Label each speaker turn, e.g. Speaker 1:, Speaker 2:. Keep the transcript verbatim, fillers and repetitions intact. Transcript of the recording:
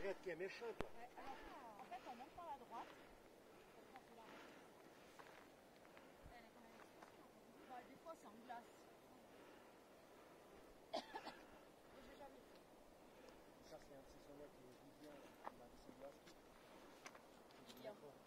Speaker 1: Arrête, qui est méchant, toi.
Speaker 2: Ouais, alors, en fait, on monte par la droite. Elle est quand même difficile. Bah, des fois, c'est en glace. Mais j'ai jamais fait.
Speaker 1: Ça, c'est un petit sonnet qui est Vivien, qui m'a dit c'est glace.
Speaker 2: Vivien.